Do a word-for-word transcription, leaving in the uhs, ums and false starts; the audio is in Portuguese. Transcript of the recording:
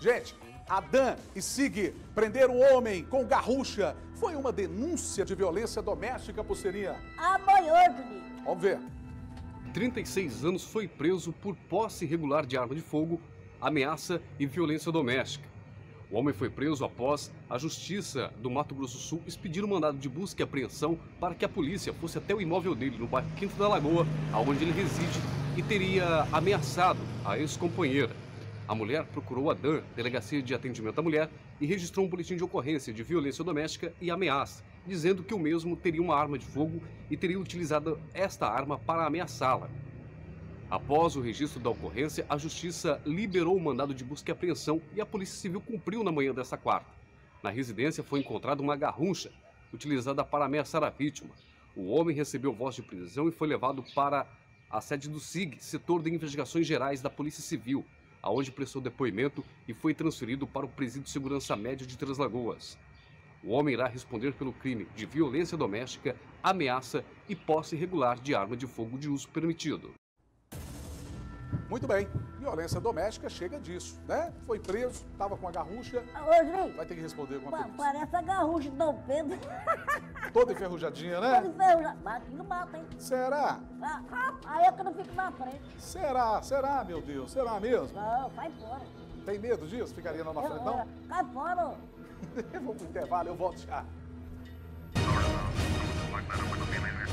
Gente, Adam e Sig prenderam um homem com garrucha. Foi uma denúncia de violência doméstica, Pulseirinha. Amanhã, Juninho. Vamos ver. trinta e seis anos foi preso por posse irregular de arma de fogo, ameaça e violência doméstica. O homem foi preso após a Justiça do Mato Grosso do Sul expedir um mandado de busca e apreensão para que a polícia fosse até o imóvel dele no bairro Quinto da Lagoa, onde ele reside, e teria ameaçado a ex-companheira. A mulher procurou a DAN, Delegacia de Atendimento à Mulher, e registrou um boletim de ocorrência de violência doméstica e ameaça, dizendo que o mesmo teria uma arma de fogo e teria utilizado esta arma para ameaçá-la. Após o registro da ocorrência, a Justiça liberou o mandado de busca e apreensão e a Polícia Civil cumpriu na manhã desta quarta. Na residência foi encontrada uma garrucha, utilizada para ameaçar a vítima. O homem recebeu voz de prisão e foi levado para a sede do SIG, Setor de Investigações Gerais da Polícia Civil, aonde prestou depoimento e foi transferido para o Presídio de Segurança Média de Três Lagoas. O homem irá responder pelo crime de violência doméstica, ameaça e posse irregular de arma de fogo de uso permitido. Muito bem, violência doméstica chega disso, né? Foi preso, estava com a garrucha. Ô, Juninho. Vai ter que responder com a Pa polícia. parece a garrucha do Dom Pedro. Toda enferrujadinha, Todo né? enferrujado. Mas aqui não mata, hein? Será? Ah, ah, aí é que eu não fico na frente. Será? Será, meu Deus? Será mesmo? Não, sai fora. Tem medo disso? Ficaria lá na Eu- frente, não? eu- Cai fora, ô. Eu vou pro intervalo, eu volto já. Like that, I'm gonna be in there.